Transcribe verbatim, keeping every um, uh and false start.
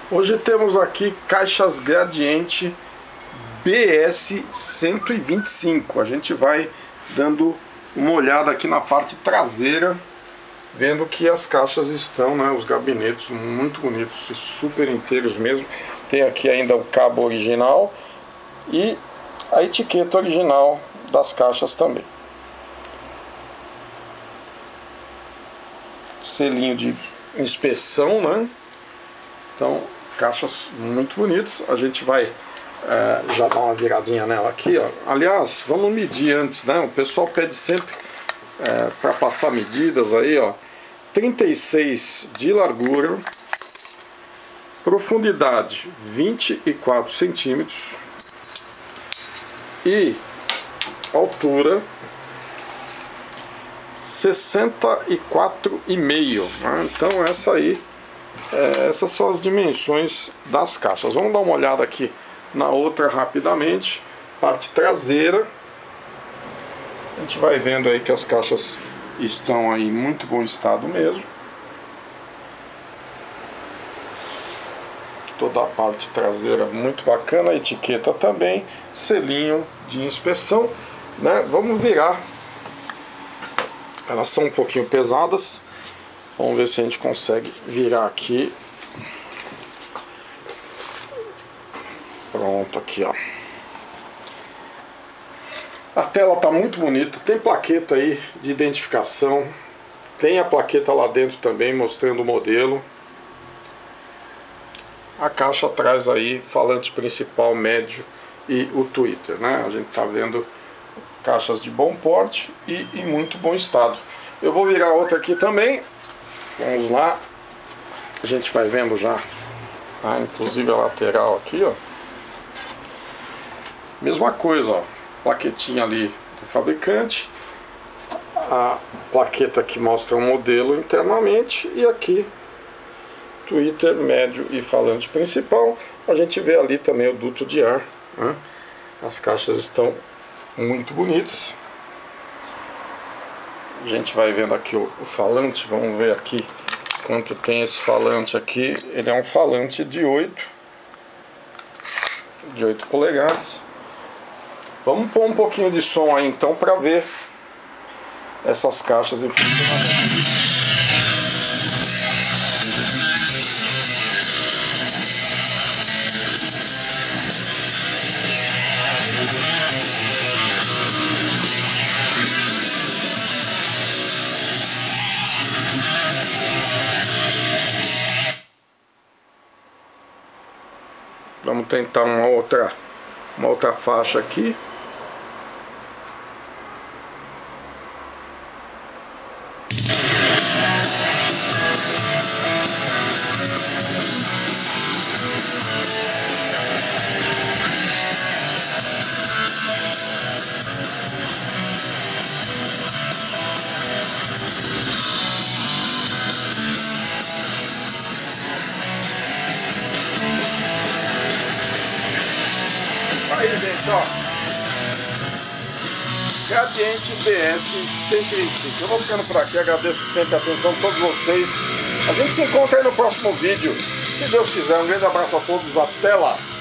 Hoje temos aqui caixas Gradiente B S cento e vinte e cinco. A gente vai dando uma olhada aqui na parte traseira, vendo que as caixas estão, né, os gabinetes muito bonitos e super inteiros mesmo. Tem aqui ainda o cabo original e a etiqueta original das caixas também. Selinho de inspeção, né? Então, caixas muito bonitas. A gente vai é, já dar uma viradinha nela aqui, ó. Aliás, vamos medir antes, né? O pessoal pede sempre é, para passar medidas aí, ó. trinta e seis de largura, profundidade vinte e quatro centímetros e altura sessenta e quatro e meio, né? Então essa aí, é, essas são as dimensões das caixas. Vamos dar uma olhada aqui na outra rapidamente. Parte traseira, a gente vai vendo aí que as caixas estão aí em muito bom estado mesmo. Toda a parte traseira muito bacana, a etiqueta também, selinho de inspeção, né? Vamos virar. Elas são um pouquinho pesadas. Vamos ver se a gente consegue virar aqui. Pronto, aqui, ó. A tela tá muito bonita. Tem plaqueta aí de identificação. Tem a plaqueta lá dentro também mostrando o modelo. A caixa traz aí falante principal, médio e o tweeter, né? A gente tá vendo caixas de bom porte e em muito bom estado. Eu vou virar outra aqui também. Vamos lá. A gente vai vendo já, ah, inclusive a lateral aqui, ó. Mesma coisa, ó. Plaquetinha ali do fabricante. A plaqueta que mostra o modelo internamente. E aqui, tweeter, médio e falante principal. A gente vê ali também o duto de ar, né? As caixas estão muito bonitas. A gente vai vendo aqui o, o falante. Vamos ver aqui quanto tem esse falante aqui. Ele é um falante de oito de oito polegadas. Vamos pôr um pouquinho de som aí então para ver essas caixas em funcionamento. Vamos tentar uma outra, uma outra faixa aqui. Aí, gente, ó, Gradiente B S cento e vinte e cinco. Eu vou ficando por aqui, agradeço sempre a atenção de todos vocês. A gente se encontra aí no próximo vídeo, se Deus quiser. Um grande abraço a todos, até lá.